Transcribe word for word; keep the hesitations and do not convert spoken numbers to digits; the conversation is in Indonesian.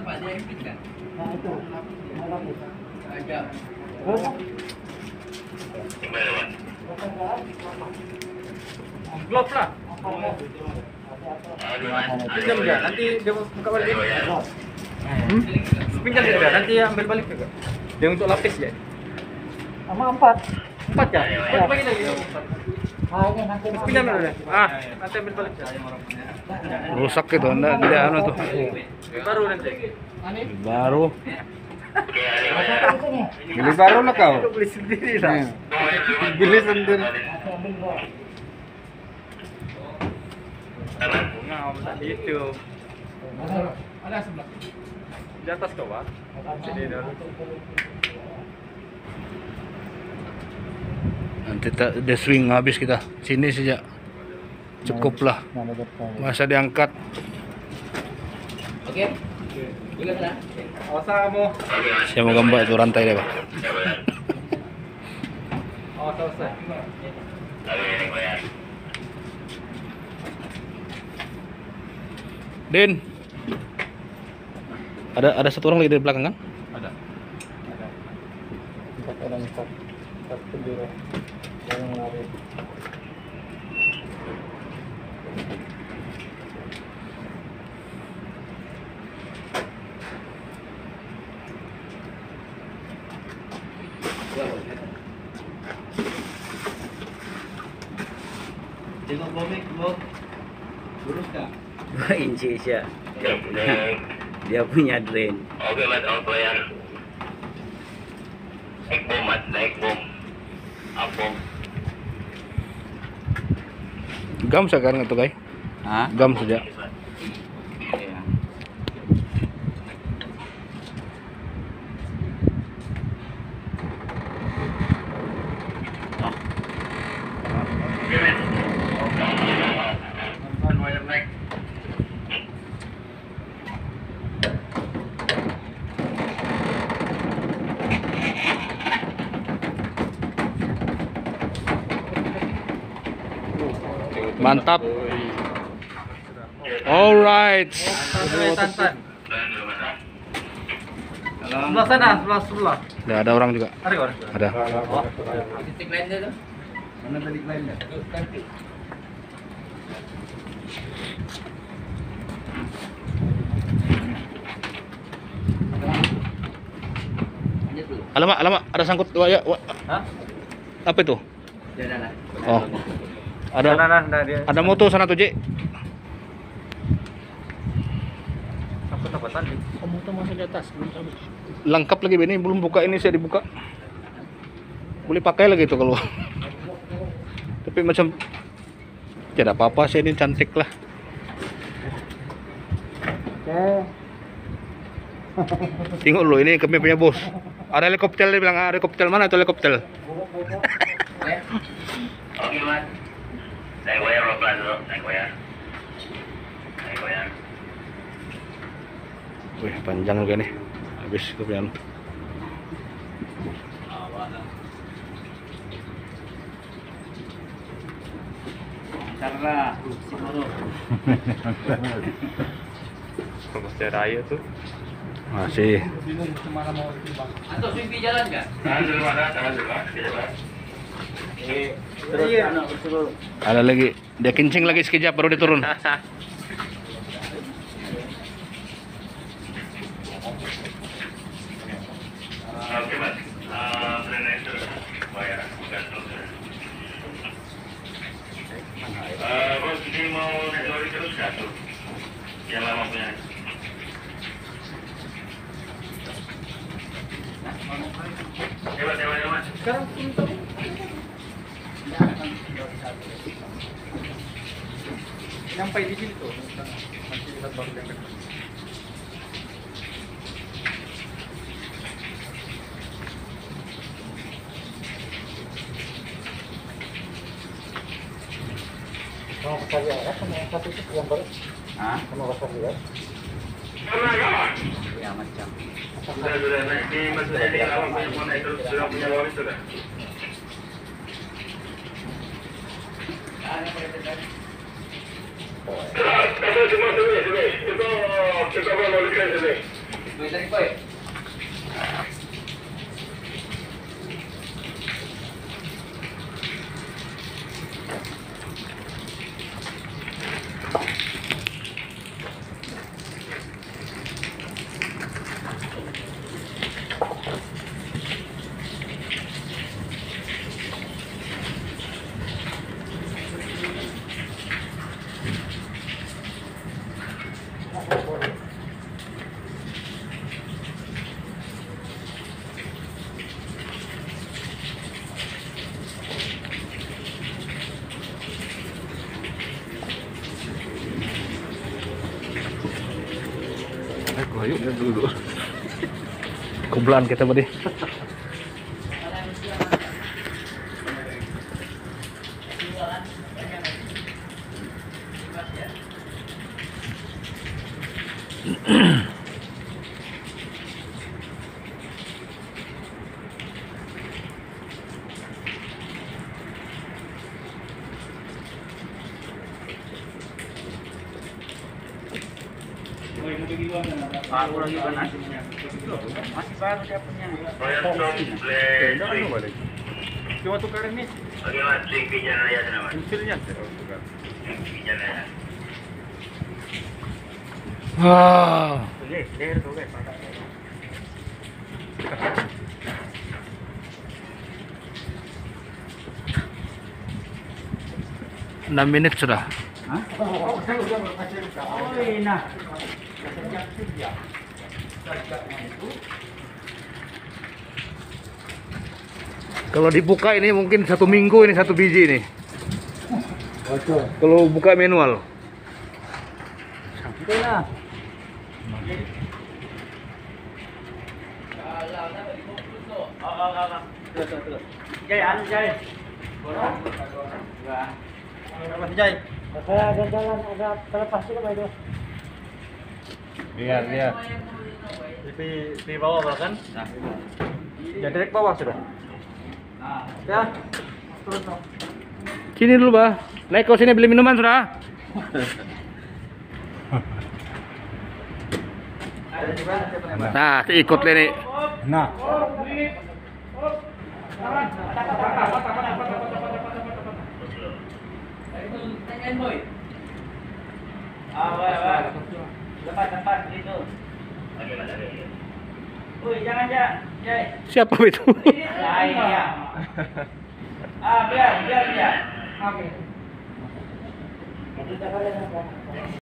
Pak dia yang kan? Nah itu, lapis. Agak. Terus? Glove lah. Pinjam dia, nanti dia buka balik. Hmm? Pinjam dia, nanti ambil balik juga. Dia untuk lapis ya. Sama empat. Empat ya? Empat bagi lagi. Ah ini nanti Pinjam dulu deh. Ah, nanti ambil balik. Rusak gitu, anda tidak anu tuh. Baru nanti. Baru. Masukkan ke sini. Beli baru lah kau. Beli sendiri lah. Beli sendiri. Aku ambil dua. Ngam tadi itu. Mana? Ada sebelah. Di atas kau, Pak. Sini dulu. Nanti tak ada swing habis kita. Sini saja. Cukuplah. Mana depan? Masa diangkat. Oke. Juga sana. Awas kamu. Saya mau gambar itu rantai deh, Pak. Awas awas. Din. Ada ada satu orang lagi di belakang kan? Ada. Empat orang empat. Satu dua. Yang lari. Tengok komik, Bro. Lurus kah? Indonesia dia punya dia punya drain. Oke mas, auto yang naik bom mas, naik bom, up bom. Gam sekarang itu, guys. Hah? Gam saja. Iya. Oke men. Teman banyak naik. Mantap. Alright. Tantan, tantan. Sebelah sana, sebelah sebelah. Ada ada orang juga. Ada orang. Ada. Oh, titik lain dia tuh. Mana titik lainnya? Ganti. Alamak, alamak, ada sangkut waya. wa- Hah? Apa itu? Dia ada. Oh. Ada Ada nah, nah, dia. ada motor sana tuh, J. Aku tempat tadi. Kamu tuh masih di atas. Lengkap lagi ini belum buka, ini saya dibuka. Boleh pakai lagi itu kalau. Tapi macam tidak apa-apa sih, ini cantik lah. Oke. Tengok dulu, ini kami punya bos. Ada helikopter, dia bilang, "Ah, helikopter mana itu helikopter?" Oke mas, saya goyang lo pelan dulu, saya goyang, saya goyang. Wih, panjang juga nih. Habis kepian. Karena Masih ada air tuh. Masih. Kemana mau ditimbang? Atau Swimpi jalan nggak? Tahan dulu mas, tahan dulu mas, jalan. Terus Iya. anak bersuruh. Ada lagi. Dia kencing lagi sekejap baru dia turun. Oke mas, Ah, benar naik dulu, goyang, gantung. Eh, bos ini mau naik lori terus nggak tuh? Yang lama punya. Hebat, hebat, hebat. Sekarang untuk nyampai di sini tuh. Masih lihat baru yang dekat. Mau besar ya? Sama yang satu itu yang baru. Hah? Sama besar ya? Karena kawan. Ya macam. Sudah, sudah naik di maksudnya di awal punya mau naik terus sudah punya lori sudah. Kita semua sini, sini. Kita kita mau lori sini. Boy, tarik boy. Ayo dulu. Kumpulan kita tadi. Aku lagi panas. Masih baru dia punya. Cuma tukar ini. Bagaimana swing pijan raya itu nama? Pensilnya saya tukar. Pijan raya. Wah, Oke, der tuh guys. enam menit sudah. Oh, saya udah berhasil. Oh, nah. Kalau dibuka ini mungkin satu minggu ini satu biji nih. Kalau buka manual. Oke lah. Jai, anu Jai. Mas Jai. Saya ada jalan agak terlepas juga Pak itu. Lihat, lihat. Di di bawah bahkan. Nah, ya direct bawah sudah. Ya. Turun dong. Sini dulu, Bah. Naik ke sini beli minuman sudah. Nah, ikut ini. Nah. Tanyain boy. Ah, boy, boy. Lepas, lepas itu. Bagaimana lagi? Uy, jangan ya, Jai. Siapa itu? Ya, iya. Ah, biar, biar, biar. Oke.